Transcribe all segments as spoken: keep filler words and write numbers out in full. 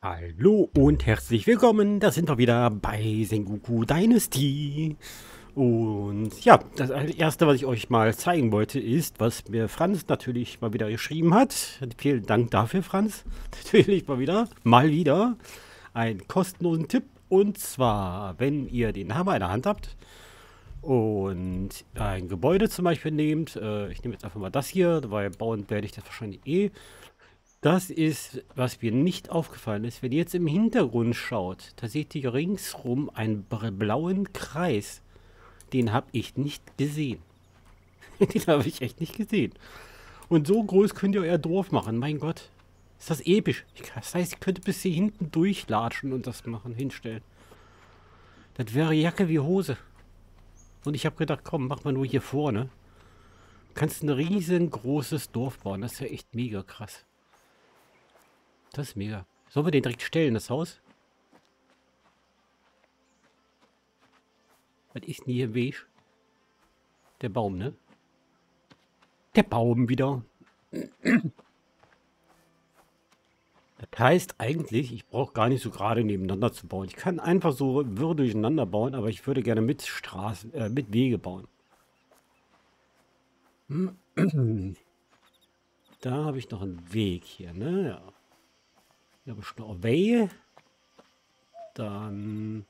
Hallo und herzlich willkommen, da sind wir wieder bei Sengoku Dynasty. Und ja, das erste, was ich euch mal zeigen wollte, ist, was mir Franz natürlich mal wieder geschrieben hat. Vielen Dank dafür, Franz. Natürlich mal wieder, mal wieder, einen kostenlosen Tipp. Und zwar, wenn ihr den Hammer in der Hand habt und ein Gebäude zum Beispiel nehmt, äh, ich nehme jetzt einfach mal das hier, weil bauen werde ich das wahrscheinlich eh. Das ist, was mir nicht aufgefallen ist. Wenn ihr jetzt im Hintergrund schaut, da seht ihr ringsrum einen blauen Kreis. Den habe ich nicht gesehen. Den habe ich echt nicht gesehen. Und so groß könnt ihr euer Dorf machen. Mein Gott. Ist das episch. Das heißt, ich könnte bis hier hinten durchlatschen und das machen, hinstellen. Das wäre Jacke wie Hose. Und ich habe gedacht, komm, mach mal nur hier vorne. Du kannst ein riesengroßes Dorf bauen. Das ist ja echt mega krass. Das ist mega. Sollen wir den direkt stellen, das Haus? Was ist denn hier im Weg? Der Baum, ne? Der Baum wieder. Das heißt eigentlich, ich brauche gar nicht so gerade nebeneinander zu bauen. Ich kann einfach so wirr durcheinander bauen, aber ich würde gerne mit Straßen, äh, mit Wege bauen. Da habe ich noch einen Weg hier, ne? Ja. Hier habe ich noch einen Weg. Dann...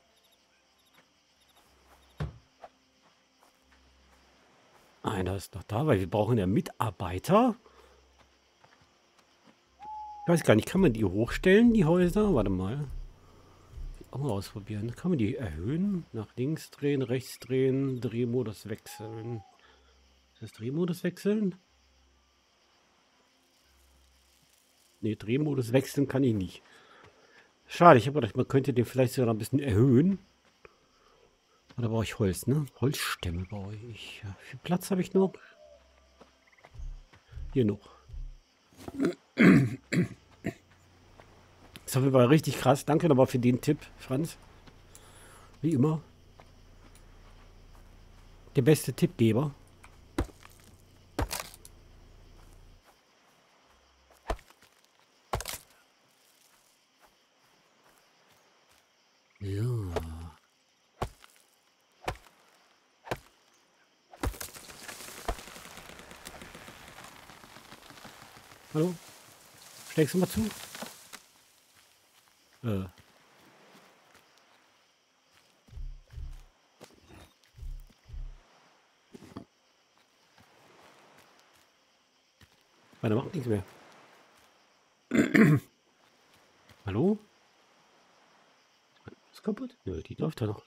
Einer ist noch da, weil wir brauchen ja Mitarbeiter. Ich weiß gar nicht, kann man die hochstellen, die Häuser? Warte mal. Auch mal ausprobieren. Kann man die erhöhen? Nach links drehen, rechts drehen, Drehmodus wechseln. Ist das Drehmodus wechseln? Ne, Drehmodus wechseln kann ich nicht. Schade, ich habe gedacht, man könnte den vielleicht sogar noch ein bisschen erhöhen. Und da brauche ich Holz, ne? Holzstämme brauche ich. Ja, wie viel Platz habe ich noch? Hier noch. Das ist auf jeden Fall richtig krass. Danke nochmal für den Tipp, Franz. Wie immer. Der beste Tippgeber. Ja. Hallo? Schlägst du mal zu? Äh. Weil der macht nichts mehr. Hallo? Ist kaputt? Nö, die läuft da noch.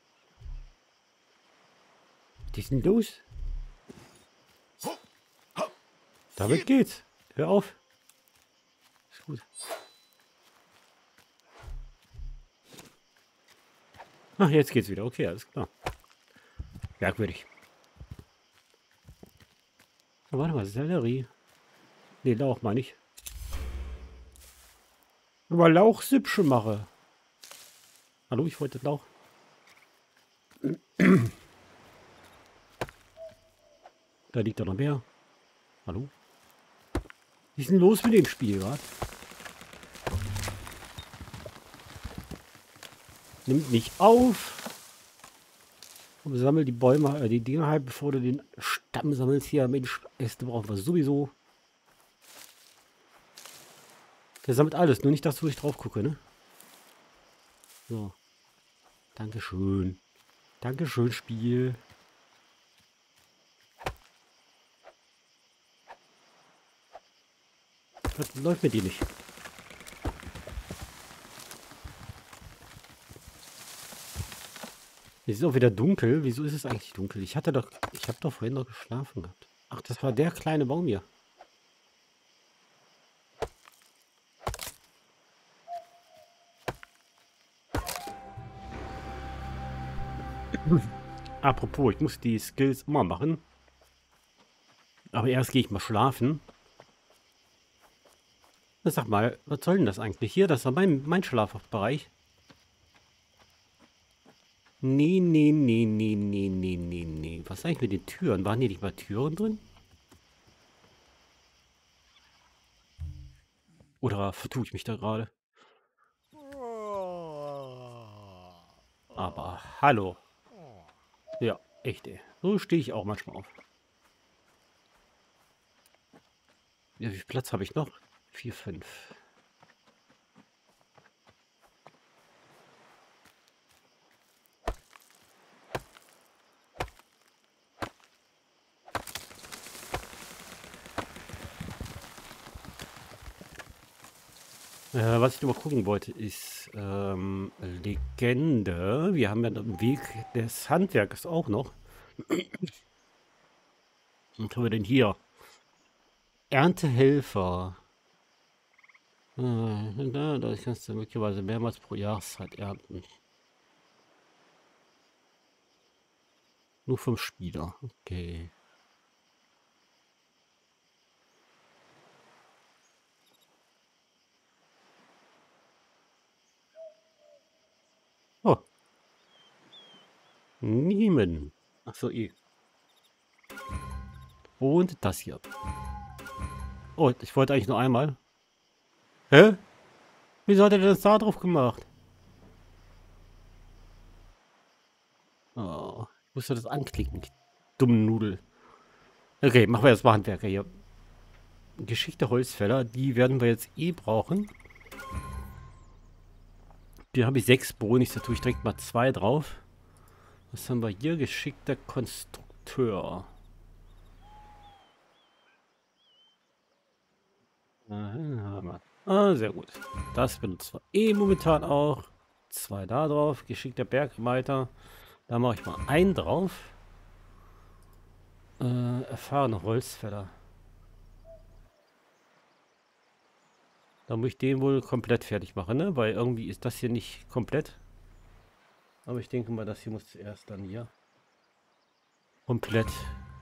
Was ist denn los? Damit geht's. Hör auf. Ist gut. Ach, jetzt geht's wieder. Okay, alles klar. Merkwürdig. Oh, warte mal, Sellerie. Ne, Lauch meine ich. Aber Lauchsüppchen mache. Hallo, ich wollte Lauch. Da liegt doch noch mehr. Hallo? Was ist denn los mit dem Spiel, was? Nimmt nicht auf. Und sammel die Bäume, äh, die Dinger halt, bevor du den Stamm sammelst hier. Mensch, Äste brauchen wir sowieso. Der sammelt alles, nur nicht das, wo ich drauf gucke, ne? So. Dankeschön. Dankeschön, Spiel. Was läuft mit dir nicht? Es ist auch wieder dunkel. Wieso ist es eigentlich dunkel? Ich hatte doch, ich habe doch vorhin noch geschlafen gehabt. Ach, das war der kleine Baum hier. Apropos, ich muss die Skills immer machen. Aber erst gehe ich mal schlafen. Na, sag mal, was soll denn das eigentlich hier? Das war mein, mein Schlafbereich. Nee, nee, nee, nee, nee, nee, nee, nee. Was ist eigentlich mit den Türen? Waren hier nicht mal Türen drin? Oder vertue ich mich da gerade? Aber hallo. Ja, echt, ey. So stehe ich auch manchmal auf. Ja, wie viel Platz habe ich noch? Vier, fünf. Äh, was ich noch mal gucken wollte, ist ähm, Legende. Wir haben ja den Weg des Handwerkes auch noch. Was haben wir denn hier? Erntehelfer. Äh, da, da kannst du möglicherweise mehrmals pro Jahreszeit ernten. Nur vom Spieler. Okay. Oh, nehmen. Achso, eh. Und das hier. Oh, ich wollte eigentlich nur einmal. Hä? Wieso hat er das da drauf gemacht? Oh, ich musste das anklicken. Dumme Nudel. Okay, machen wir erstmal Handwerker hier. Geschickte Holzfäller, die werden wir jetzt eh brauchen. Hier habe ich sechs Bonis, da tue ich direkt mal zwei drauf. Was haben wir hier? Geschickter Konstrukteur. Ah, sehr gut. Das benutzen wir eh momentan auch. Zwei da drauf. Geschickter Bergreiter. Da mache ich mal einen drauf. Äh, erfahrene Holzfäller. Da muss ich den wohl komplett fertig machen, ne? Weil irgendwie ist das hier nicht komplett. Aber ich denke mal, das hier muss zuerst dann hier komplett.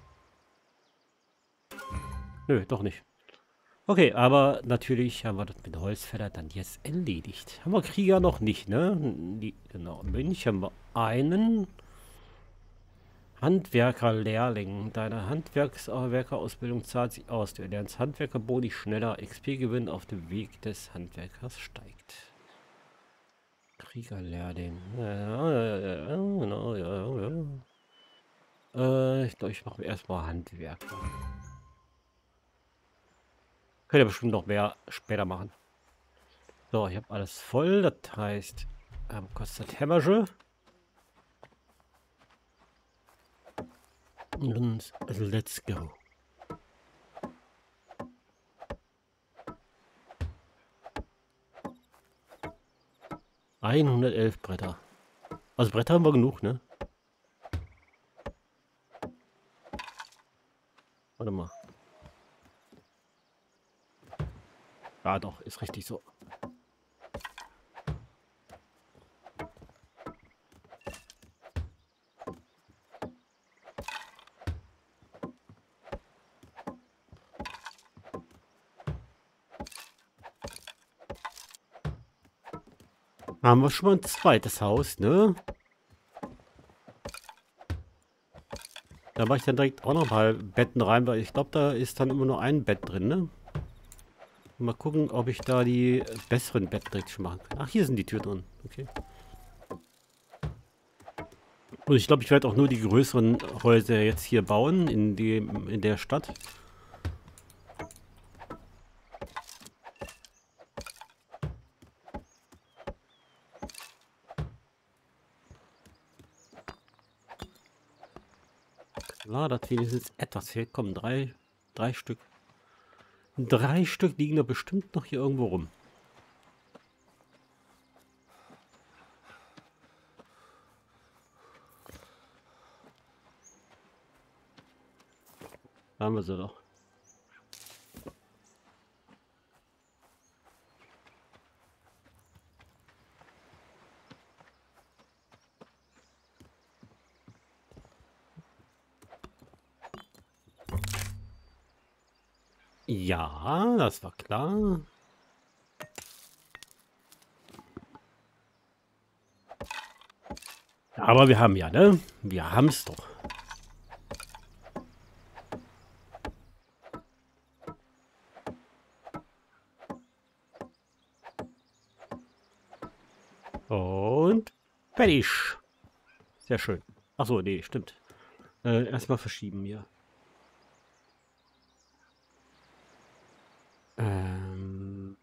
Nö, doch nicht. Okay, aber natürlich haben wir das mit Holzfäller dann jetzt erledigt. Haben wir Krieger noch nicht, ne? Die, genau, Mönch haben wir einen. Handwerker-Lehrling. Deine Handwerkerausbildung zahlt sich aus. Du lernst Handwerkerboni schneller. X P-Gewinn auf dem Weg des Handwerkers steigt. Kriegerlehrling. Ja, ja, ja, genau, ja, ja. Äh, ich glaube, ich mache erstmal Handwerker. Könnt ihr bestimmt noch mehr später machen. So, ich habe alles voll. Das heißt, ähm, kostet Hämmerge. Und let's go. hundertelf Bretter. Also Bretter haben wir genug, ne? Warte mal. Ja, doch, ist richtig so. Haben wir schon mal ein zweites Haus, ne? Da mache ich dann direkt auch noch mal Betten rein, weil ich glaube, da ist dann immer nur ein Bett drin, ne? Mal gucken, ob ich da die besseren Betten direkt schon machen kann. Ach, hier sind die Tür drin. Okay. Und ich glaube, ich werde auch nur die größeren Häuser jetzt hier bauen in, dem, in der Stadt. Klar, dass wenigstens etwas fehlt. Komm, drei, drei Stück. Drei Stück liegen da bestimmt noch hier irgendwo rum. Da haben wir sie doch. Ja, das war klar. Aber wir haben ja, ne? Wir haben es doch. Und fertig. Sehr schön. Achso, nee, stimmt. Äh, erstmal verschieben hier. Ähm.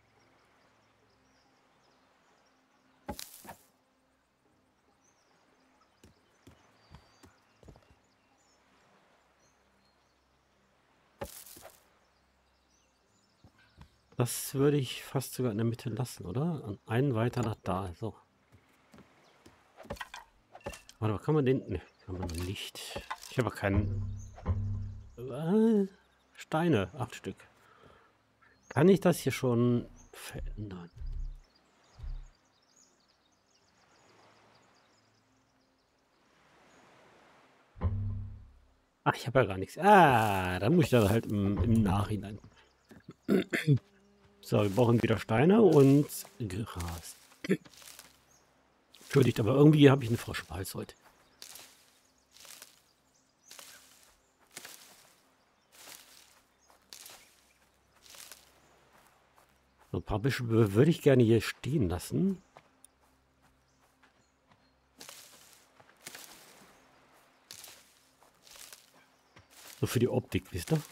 Das würde ich fast sogar in der Mitte lassen, oder? Und einen weiter nach da. So. Warte mal, kann man den. Ne, kann man nicht. Ich habe keinen. Äh, Steine, acht Stück. Kann ich das hier schon verändern? Ach, ich habe ja gar nichts. Ah, dann muss ich das halt im, im Nachhinein. So, wir brauchen wieder Steine und Gras. Entschuldigt, aber irgendwie habe ich eine Frosch im Hals heute. So ein paar Büsche würde ich gerne hier stehen lassen. So für die Optik, wisst ihr?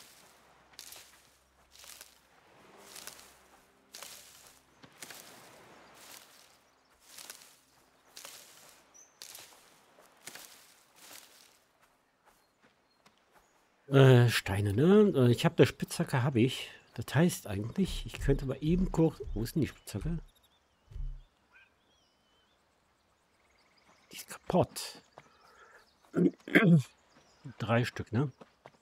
Äh, Steine, ne? Äh, Ich habe eine Spitzhacke, habe ich. Das heißt eigentlich, ich könnte mal eben kurz... Wo ist denn die Spitzhacke? Die ist kaputt. Drei Stück, ne?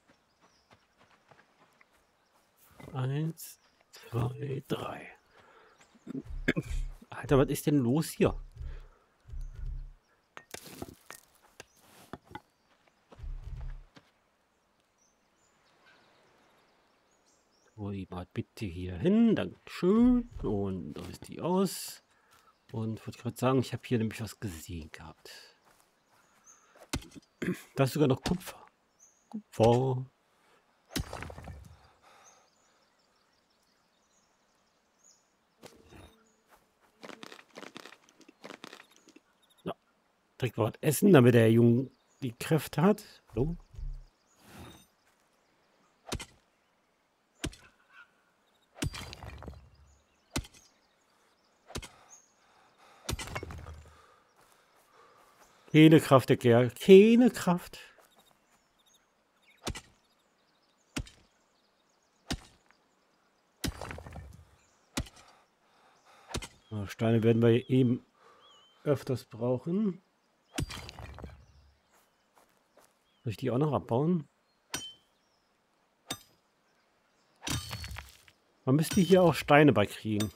Eins, zwei, drei. Alter, was ist denn los hier? Hol mal bitte hier hin. Dankeschön. Und da ist die aus. Und wollte gerade sagen, ich habe hier nämlich was gesehen gehabt. Da ist sogar noch Kupfer. Kupfer. Ja, direkt mal was essen, damit der Junge die Kräfte hat. So. Keine Kraft, der Kerl. Keine Kraft. Ja, Steine werden wir eben öfters brauchen. Soll ich die auch noch abbauen? Man müsste hier auch Steine bei kriegen.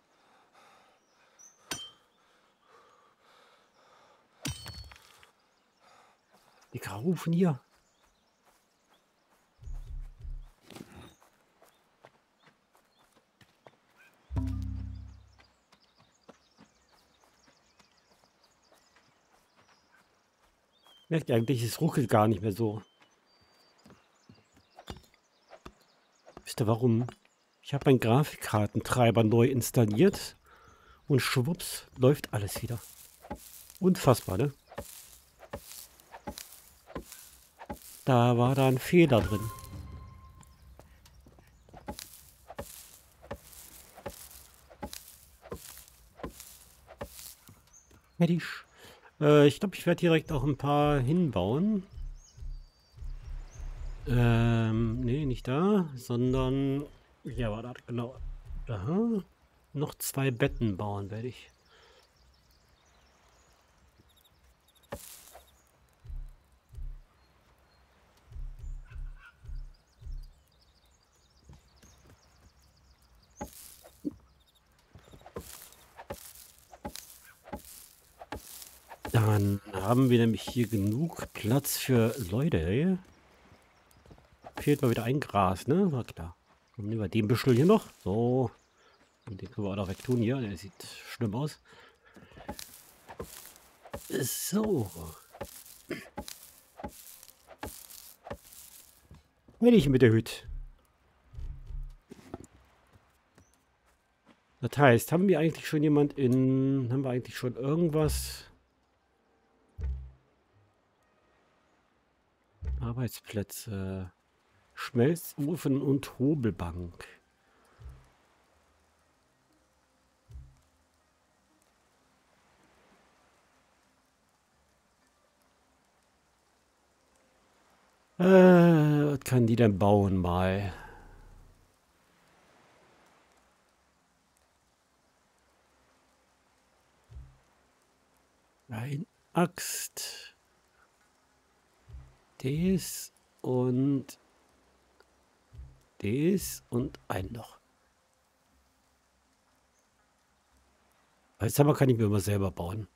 Die Karufen hier. Merkt ihr eigentlich, es ruckelt gar nicht mehr so. Wisst ihr warum? Ich habe meinen Grafikkartentreiber neu installiert und schwupps läuft alles wieder. Unfassbar, ne? Da war da ein Fehler drin. Fertig. Äh, ich glaube, ich werde direkt auch ein paar hinbauen. Ähm, nee, nicht da, sondern... Ja, war das genau. Aha. Noch zwei Betten bauen werde ich. Dann haben wir nämlich hier genug Platz für Leute. Ey. Fehlt mal wieder ein Gras, ne? War klar. Dann nehmen wir den Büschel hier noch. So. Und den können wir auch noch wegtun hier. Der sieht schlimm aus. So. Wenn ich mit der Hütte. Das heißt, haben wir eigentlich schon jemand in... Haben wir eigentlich schon irgendwas... Arbeitsplätze. Schmelzofen und Hobelbank. Äh, was kann die denn bauen mal? Ein Axt. Das und das und ein noch. Jetzt aber kann ich mir immer selber bauen.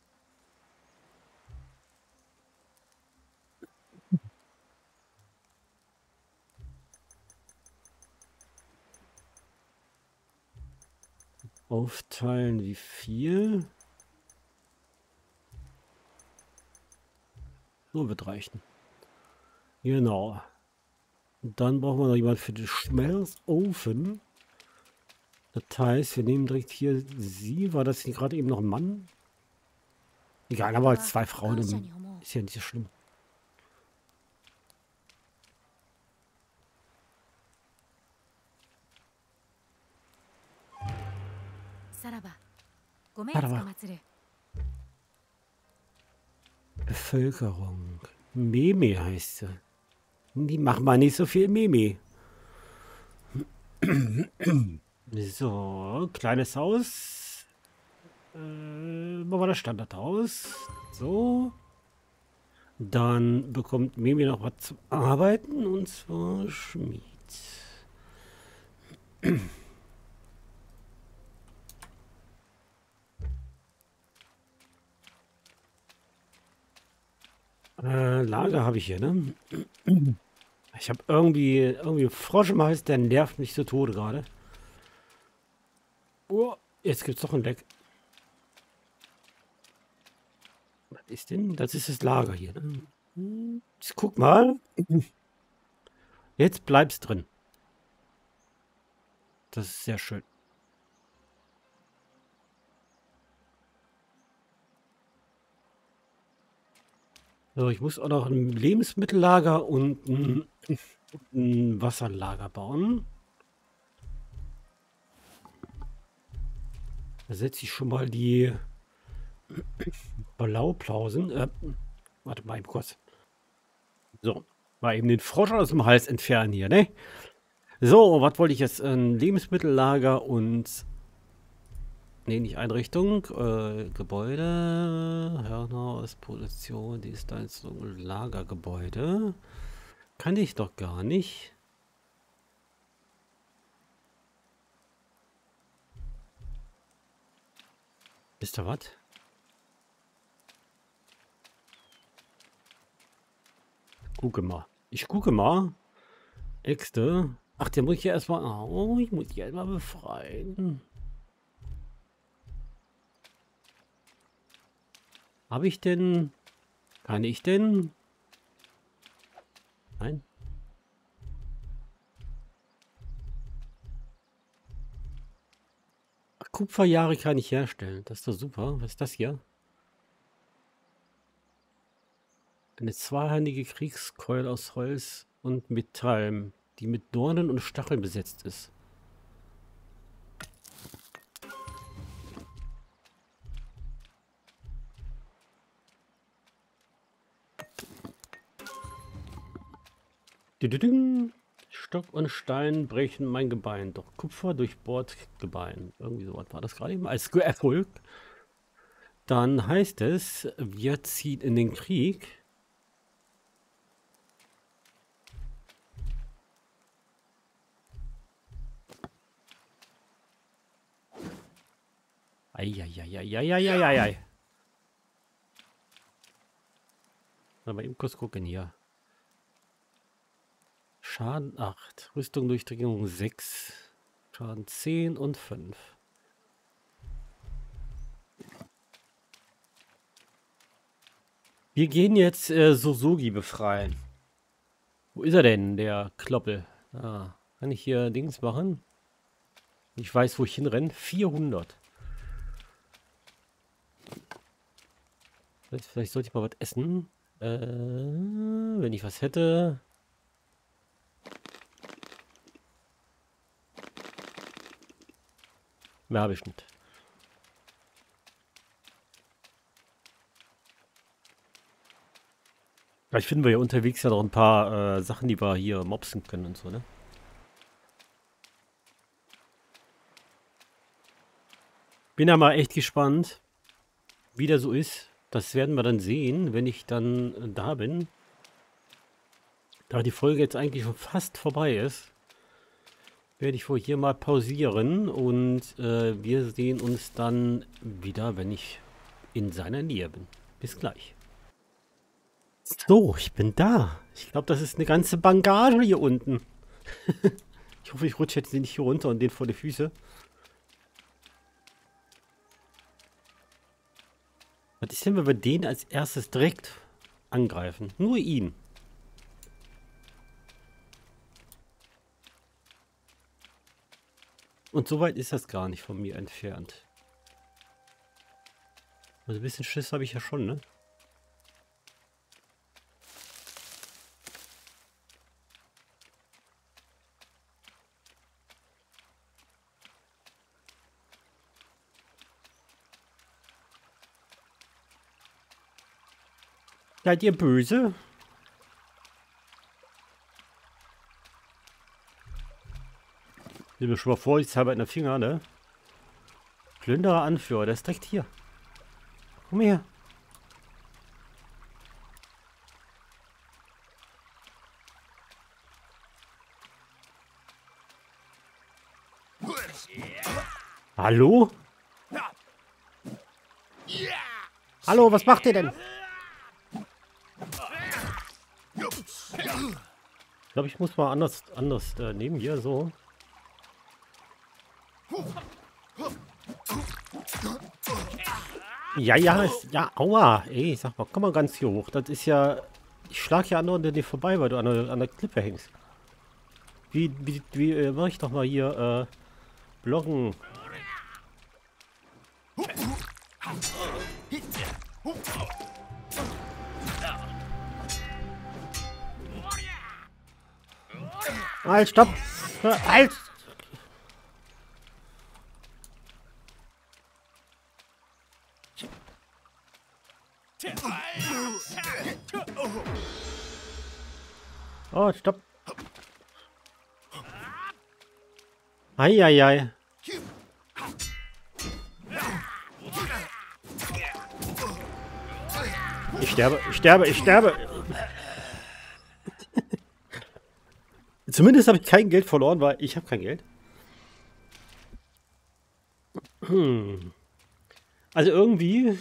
Aufteilen wie viel? So wird reichen. Genau. Und dann brauchen wir noch jemand für den Schmelzofen. Das heißt, wir nehmen direkt hier sie. War das hier gerade eben noch ein Mann? Egal, aber zwei Frauen im, ist ja nicht so schlimm. Bevölkerung. Meme heißt sie. Die machen mal nicht so viel Meme. So, kleines Haus. Äh, wo war das Standardhaus? So. Dann bekommt Mimi noch was zum Arbeiten, und zwar Schmied. Äh, Lager habe ich hier, ne? Ich habe irgendwie, irgendwie einen Frosch im Hals, der nervt mich zu Tode gerade. Oh, jetzt gibt es doch ein Leck. Was ist denn? Das ist das Lager hier, ne? Jetzt guck mal. Jetzt bleibst drin. Das ist sehr schön. So, ich muss auch noch ein Lebensmittellager und ein, ein Wasserlager bauen. Da setze ich schon mal die Blauplausen. Äh, warte mal eben kurz. So, mal eben den Frosch aus dem Hals entfernen hier, ne? So, was wollte ich jetzt? Ein Lebensmittellager und... Ne, nicht Einrichtung. Äh, Gebäude. Herrenhaus, Position, Dienstleistung, Lagergebäude. Kann ich doch gar nicht. Wisst ihr was? Gucke mal. Ich gucke mal. Äxte. Ach, der muss ich ja erstmal... Oh, ich muss die erstmal befreien. Habe ich denn... Kann ich denn... Nein. Ach, Kupferjahre kann ich herstellen. Das ist doch super. Was ist das hier? Eine zweihandige Kriegskeule aus Holz und Metall, die mit Dornen und Stacheln besetzt ist. Düdüdüng. Stock und Stein brechen mein Gebein, doch Kupfer durchbohrt Gebein. Irgendwie sowas war das gerade eben als Erfolg. Dann heißt es, wir ziehen in den Krieg. Eieieiei. Mal eben kurz gucken hier. Schaden acht, Rüstung Durchdringung sechs, Schaden zehn und fünf. Wir gehen jetzt äh, Sosugi befreien. Wo ist er denn, der Kloppel? Ah, kann ich hier Dings machen? Ich weiß, wo ich hinrenne. vierhundert. Vielleicht sollte ich mal was essen. Äh, wenn ich was hätte. Mehr habe ich nicht. Vielleicht finden wir ja unterwegs ja noch ein paar äh, Sachen, die wir hier mopsen können und so, ne? Bin ja mal echt gespannt, wie der so ist. Das werden wir dann sehen, wenn ich dann äh, da bin. Da die Folge jetzt eigentlich schon fast vorbei ist, werde ich wohl hier mal pausieren und äh, wir sehen uns dann wieder, wenn ich in seiner Nähe bin. Bis gleich. So, ich bin da. Ich glaube, das ist eine ganze Bangage hier unten. Ich hoffe, ich rutsche jetzt nicht hier runter und den vor die Füße. Was ist denn, wenn wir den als erstes direkt angreifen? Nur ihn. Und so weit ist das gar nicht von mir entfernt. Also ein bisschen Schiss habe ich ja schon, ne? Seid ihr böse? Ich bin schon mal vorsichtshalber in der Finger, ne? Plünderer Anführer, der ist direkt hier. Komm her. Hallo? Hallo, was macht ihr denn? Ich glaube, ich muss mal anders, anders äh, nehmen hier, so. Ja, ja, ist, ja, aua. Ey, sag mal, komm mal ganz hier hoch. Das ist ja... Ich schlag ja andauernd an dir vorbei, weil du an der, an der Klippe hängst. Wie, wie, wie, äh, mach ich doch mal hier, äh, blocken. Halt, stopp! Halt! Oh, stopp! Eieiei. Ich sterbe, ich sterbe, ich sterbe. Zumindest habe ich kein Geld verloren, weil ich habe kein Geld. Hm. Also irgendwie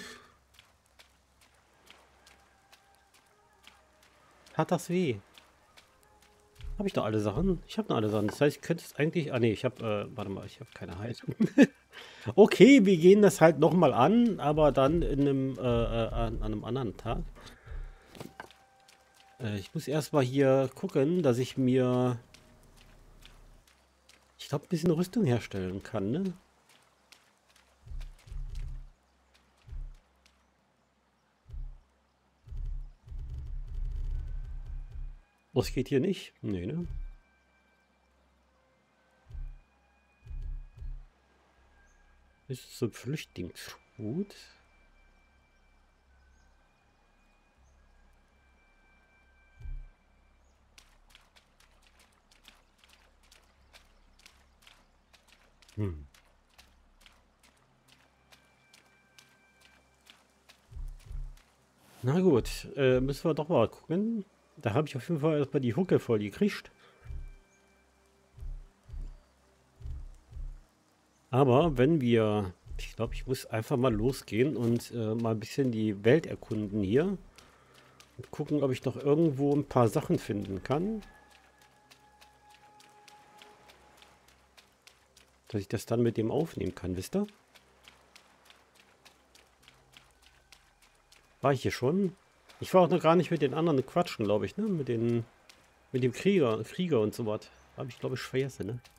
hat das weh. Habe ich noch alle Sachen? Ich habe noch alle Sachen. Das heißt, ich könnte es eigentlich... Ah ne, ich habe... Äh, warte mal, ich habe keine Heilung. Okay, wir gehen das halt nochmal an, aber dann in einem, äh, äh, an, an einem anderen Tag. Äh, ich muss erstmal hier gucken, dass ich mir... Ich glaube, ein bisschen Rüstung herstellen kann, ne? Was geht hier nicht? Nee, ne? Ist so ein Flüchtlingsgut. Hm. Na gut, äh, müssen wir doch mal gucken. Da habe ich auf jeden Fall erstmal die Hucke voll gekriegt. Aber wenn wir... Ich glaube, ich muss einfach mal losgehen und äh, mal ein bisschen die Welt erkunden hier. Und gucken, ob ich noch irgendwo ein paar Sachen finden kann. Dass ich das dann mit dem aufnehmen kann, wisst ihr? War ich hier schon? Ich war auch noch gar nicht mit den anderen quatschen, glaube ich, ne? Mit den... Mit dem Krieger, Krieger und so was. Habe ich, glaube ich, vergessen, ne?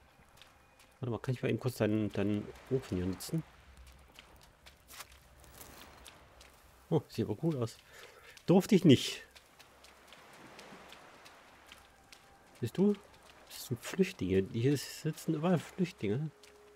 Warte mal, kann ich mal eben kurz deinen, deinen Ofen hier nutzen? Oh, sieht aber cool aus. Durfte ich nicht. Siehst du? Das sind Flüchtlinge. Hier sitzen überall Flüchtlinge.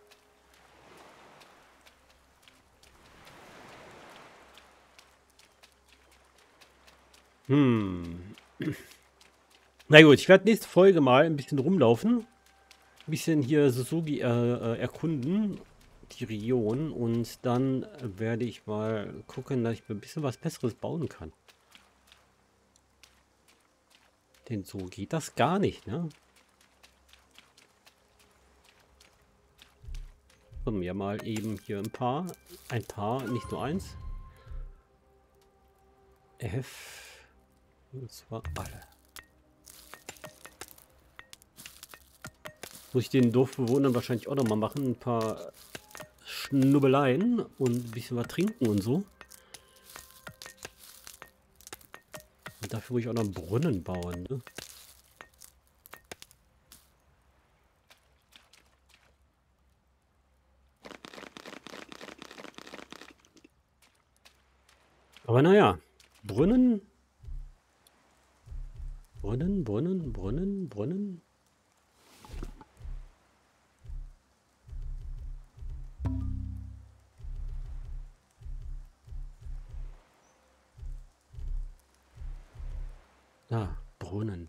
Hm. Na gut, ich werde nächste Folge mal ein bisschen rumlaufen. Ein bisschen hier Suzuki äh, äh, erkunden. Die Region. Und dann werde ich mal gucken, dass ich mir ein bisschen was Besseres bauen kann. Denn so geht das gar nicht, ne? Haben wir mal eben hier ein paar. Ein paar, nicht nur eins. F. Und zwar alle. Muss ich den Dorfbewohnern wahrscheinlich auch noch mal machen. Ein paar Schnubbeleien und ein bisschen was trinken und so. Und dafür muss ich auch noch einen Brunnen bauen, ne? Aber naja, Brunnen. Brunnen, Brunnen, Brunnen, Brunnen. Ah, Brunnen.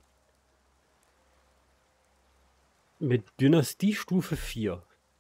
Mit Dynastiestufe vier.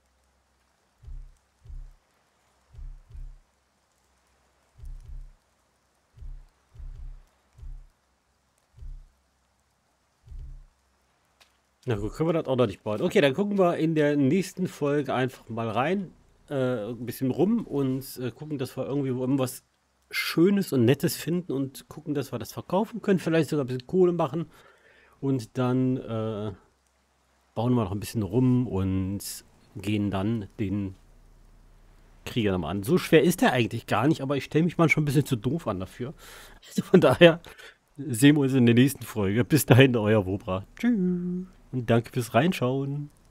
Na gut, können wir das auch noch nicht bauen. Okay, dann gucken wir in der nächsten Folge einfach mal rein. Äh, ein bisschen rum und äh, gucken, dass wir irgendwie irgendwas Schönes und Nettes finden und gucken, dass wir das verkaufen können. Vielleicht sogar ein bisschen Kohle machen. Und dann äh, bauen wir noch ein bisschen rum und gehen dann den Krieger nochmal an. So schwer ist er eigentlich gar nicht, aber ich stelle mich mal schon ein bisschen zu doof an dafür. Also von daher sehen wir uns in der nächsten Folge. Bis dahin, euer Wobra. Tschüss. Und danke fürs Reinschauen.